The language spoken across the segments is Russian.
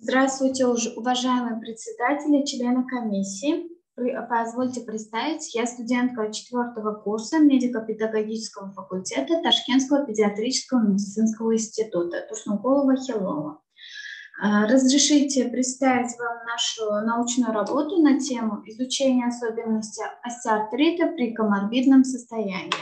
Здравствуйте, уважаемые председатели, члены комиссии. Позвольте представить, я студентка 4-го курса медико-педагогического факультета Ташкентского педиатрического медицинского института Турсункулова-Хилова. Разрешите представить вам нашу научную работу на тему изучения особенностей остеоартрита при коморбидном состоянии.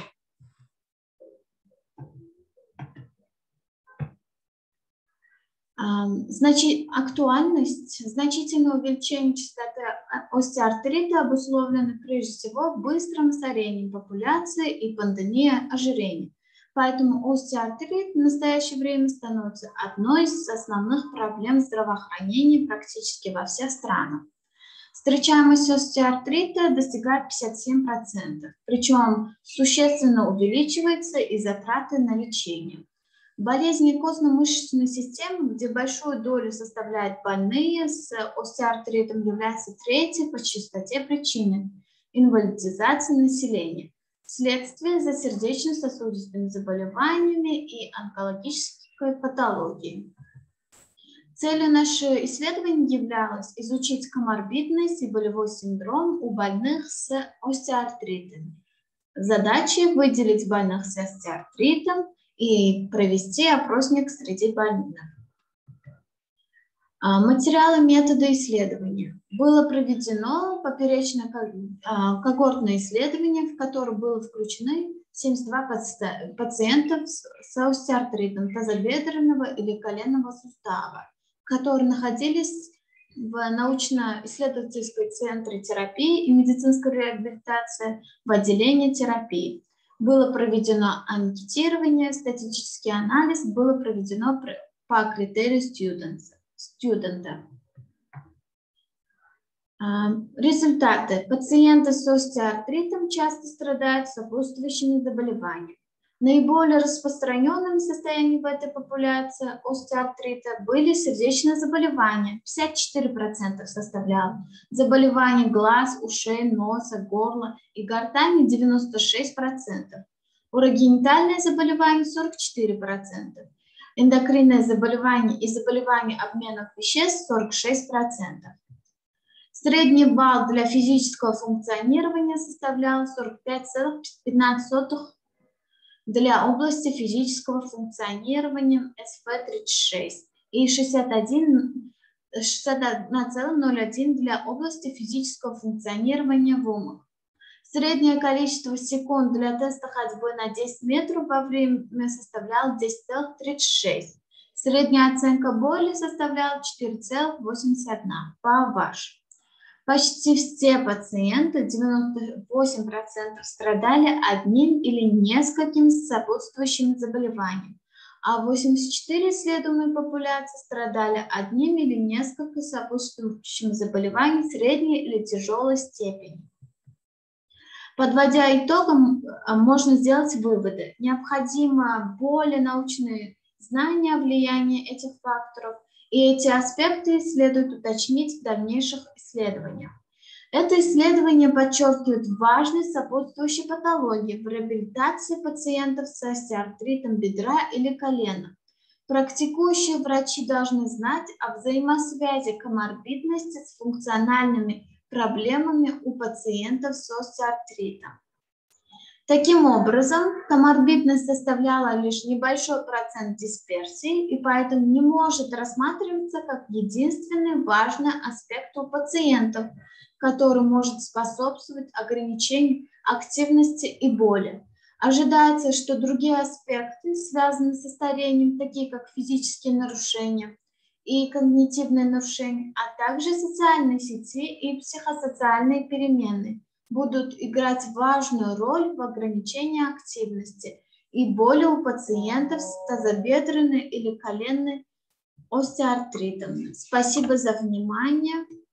Актуальность, значительное увеличение частоты остеоартрита обусловлено прежде всего быстрым старением популяции и пандемией ожирения. Поэтому остеоартрит в настоящее время становится одной из основных проблем здравоохранения практически во всех странах. Встречаемость остеоартрита достигает 57%, причем существенно увеличивается и затраты на лечение. Болезни костно-мышечной системы, где большую долю составляют больные с остеоартритом, является третьей по частоте причиной инвалидизации населения, следствие за сердечно-сосудистыми заболеваниями и онкологической патологией. Целью нашего исследования являлось изучить коморбидность и болевой синдром у больных с остеоартритом. Задача – выделить больных с остеоартритом и провести опросник среди больных. Материалы метода исследования. Было проведено поперечно-когортное исследование, в которое было включены 72 пациентов с остеоартритом тазобедренного или коленного сустава, которые находились в научно-исследовательском центре терапии и медицинской реабилитации в отделении терапии. Было проведено анкетирование, статистический анализ, было проведено по критерию студента. Результаты. Пациенты с остеоартритом часто страдают сопутствующими заболеваниями. Наиболее распространенным состоянием в этой популяции остеоартрита были сердечные заболевания, 54% составляло, заболевания глаз, ушей, носа, горла и гортани 96%, урогенитальные заболевания 44%, эндокринные заболевания и заболевания обменных веществ 46%. Средний балл для физического функционирования составлял 45,15 для области физического функционирования СФ-36 и 61,01 для области физического функционирования ВОМах. Среднее количество секунд для теста ходьбы на 10 метров во время составляло 10,36. Средняя оценка боли составляла 4,81 по ВАШ. Почти все пациенты, 98%, страдали одним или несколькими сопутствующими заболеваниями, а 84% исследуемой популяции страдали одним или несколькими сопутствующими заболеваниями средней или тяжелой степени. Подводя итогом, можно сделать выводы. Необходимо более научные знания о влиянии этих факторов, и эти аспекты следует уточнить в дальнейших исследованиях. Это исследование подчеркивает важность сопутствующей патологии в реабилитации пациентов с остеоартритом бедра или колена. Практикующие врачи должны знать о взаимосвязи коморбидности с функциональными проблемами у пациентов с остеоартритом. Таким образом, коморбидность составляла лишь небольшой процент дисперсии и поэтому не может рассматриваться как единственный важный аспект у пациентов, который может способствовать ограничению активности и боли. Ожидается, что другие аспекты, связанные со старением, такие как физические нарушения и когнитивные нарушения, а также социальные сети и психосоциальные перемены, будут играть важную роль в ограничении активности и боли у пациентов с тазобедренной или коленной остеоартритом. Спасибо за внимание.